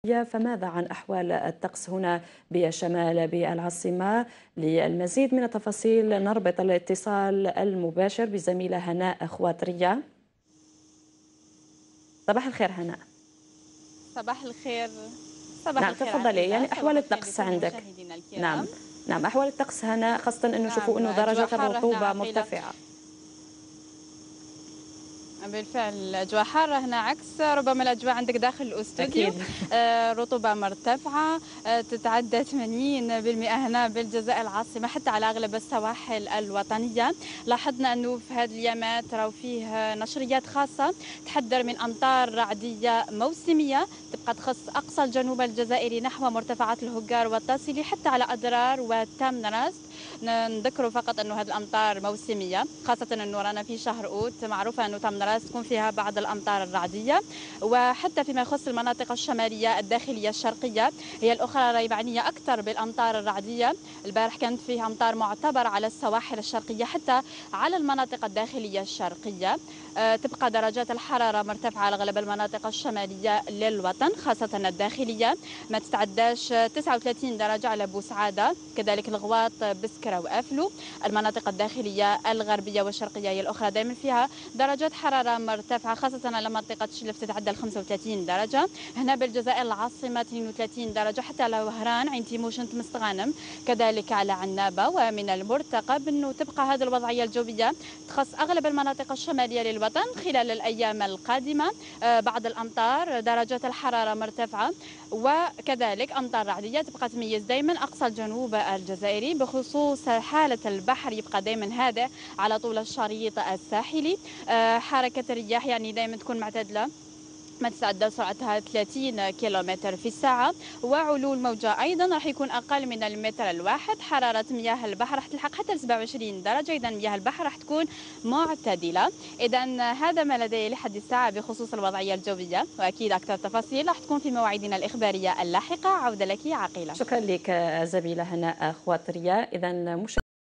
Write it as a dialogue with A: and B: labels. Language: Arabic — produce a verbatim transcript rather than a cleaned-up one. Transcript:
A: فماذا عن أحوال الطقس هنا بشمال بالعاصمة؟ للمزيد من التفاصيل نربط الاتصال المباشر بزميلة هناء خواترية. صباح الخير هناء.
B: صباح الخير. صباح
A: نعم
B: الخير
A: تفضلي،
B: عقيلة.
A: يعني
B: صباح
A: أحوال
B: الخير
A: الطقس
B: لكل
A: عندك.
B: مشاهدينا الكرام.
A: نعم نعم أحوال الطقس هناء، خاصة أنه شوفوا
B: نعم
A: أنه
B: أجواء
A: درجة
B: حارة هنا
A: الرطوبة
B: عقيلة.
A: مرتفعة.
B: بالفعل الأجواء حارة هنا، عكس ربما الأجواء عندك داخل الأستوديو.
A: أكيد.
B: آه، رطوبة مرتفعة، آه، تتعدى ثمانين بالمئة هنا بالجزائر العاصمة، حتى على أغلب السواحل الوطنية. لاحظنا أنه في هذه الأيامات راهو فيه نشريات خاصة تحذر من أمطار رعدية موسمية تبقى تخص أقصى الجنوب الجزائري نحو مرتفعات الهجار والتاسيلي حتى على أدرار وتام راست. نذكروا فقط أنه هذه الأمطار موسمية، خاصة أنه رانا في شهر أوت، معروفة أنه تام راست تكون فيها بعض الأمطار الرعدية. وحتى فيما يخص المناطق الشمالية الداخلية الشرقية هي الأخرى راهي معنية أكثر بالأمطار الرعدية. البارح كانت فيها أمطار معتبرة على السواحل الشرقية حتى على المناطق الداخلية الشرقية. أه تبقى درجات الحرارة مرتفعة على أغلب المناطق الشمالية للوطن، خاصة الداخلية ما تتعداش تسعة وثلاثين درجة على بوسعادة، كذلك الغواط بسكرة وأفلو. المناطق الداخلية الغربية والشرقية هي الأخرى دائما فيها درجات حرارة مرتفعة، خاصة على منطقة شلف تتعدى ال خمسة وثلاثين درجة. هنا بالجزائر العاصمة اثنين وثلاثين درجة، حتى على وهران عين تيموشن مستغانم، كذلك على عنابة. ومن المرتقب أنه تبقى هذه الوضعية الجوية تخص أغلب المناطق الشمالية للوطن خلال الأيام القادمة. بعض الأمطار، درجات الحرارة مرتفعة، وكذلك أمطار رعدية تبقى تميز دائما أقصى الجنوب الجزائري. بخصوص حالة البحر يبقى دائما هادئ على طول الشريط الساحلي. حركة الرياح يعني دائما تكون معتدلة، ما تتعدى سرعتها ثلاثين كيلومتر في الساعة. وعلو الموجة أيضا راح يكون أقل من المتر الواحد. حرارة مياه البحر راح تلحق حتى سبعة وعشرين درجة، إذا مياه البحر راح تكون معتدلة. إذا هذا ما لدي لحد الساعة بخصوص الوضعية الجوية، وأكيد أكثر تفاصيل راح تكون في مواعيدنا الإخبارية اللاحقة. عودة لك عقيلة.
A: شكرا لك زميلة هناء خواترية. إذا